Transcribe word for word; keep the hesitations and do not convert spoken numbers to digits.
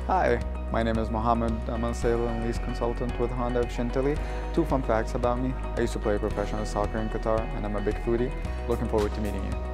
Hi, my name is Mohamed. I'm a sales and lease consultant with Honda of Chantilly. Two fun facts about me. I used to play professional soccer in Qatar and I'm a big foodie. Looking forward to meeting you.